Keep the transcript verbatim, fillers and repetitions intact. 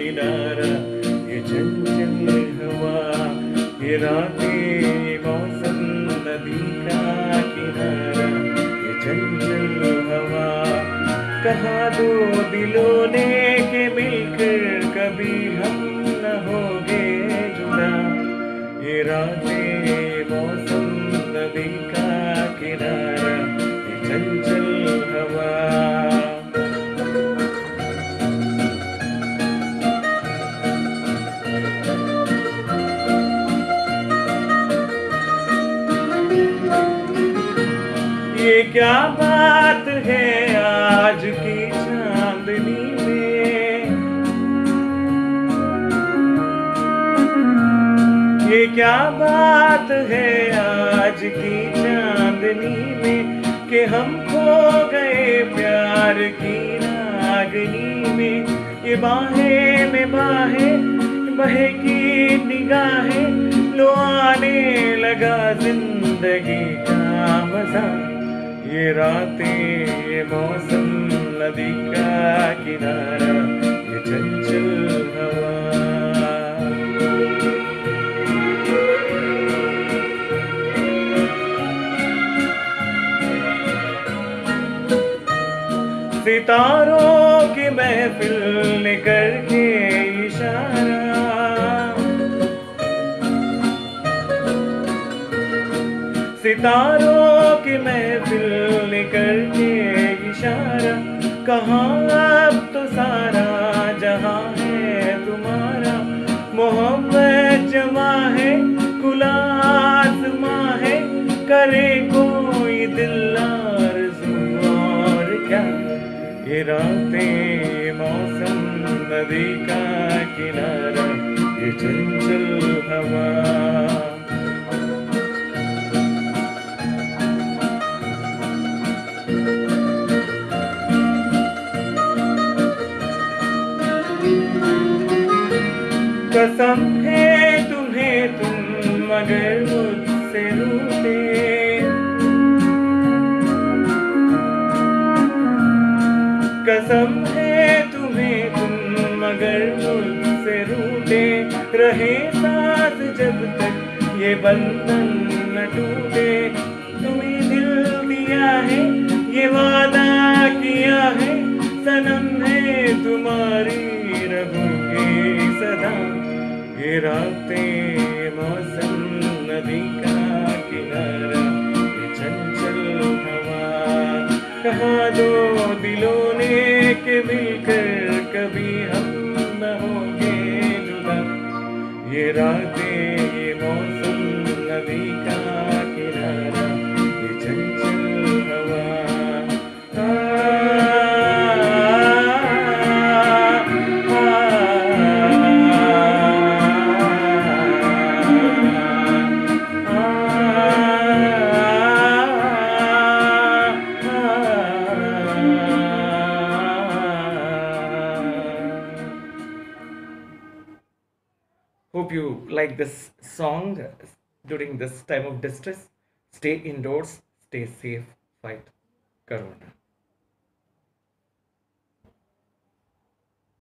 किनारा, ये चंचल हवा, ये रातें, ये मौसम, नदी का किनारा, ये चंचल हवा। कहा दो दिलों ने के मिलकर कभी हम न होंगे जुदा, ये रातें, ये मौसम, नदी का किनारा, ये चंचल हवा। ये क्या बात है आज की चांदनी में, ये क्या बात है आज की चांदनी में, कि हम खो गए प्यार की रागनी में। ये बाहें में बाहें बहेगी निगाहें, लो आने लगा जिंदगी का मजा, ये रातें, ये मौसम, नदी का किनारा, ये चंचल हवा। सितारों की महफिल ने करके इशारा, सितारों की महफिल ने करके इशारा, कहाँ अब तो सारा जहां है तुम्हारा। मोहब्बत जमा है, खुला आसमां है, करे कोई दिल आरज़ू और क्या, ये रातें, ये मौसम, नदी का किनारा, ये चंचल हवा। कसम है तुम्हें तुम मगर मुझसे रूठे, कसम है तुम्हें तुम मगर मुझसे रूठे, रहे साथ जब तक ये बंधन न टूटे। तुम्हें दिल दिया है, ये वादा किया है, सनम है तुम्हारी रहूंगी सदा, ये रातें, ये मौसम, नदी का किनारा, ये चंचल हवा। कहा दो दिलों ने के मिलकर कभी हम न होंगे जुदा, ये रातें, ये मौसम, नदी का किनारा, ये चंचल हवा। Hope you like this song during this time of distress. Stay indoors, stay safe, fight Corona.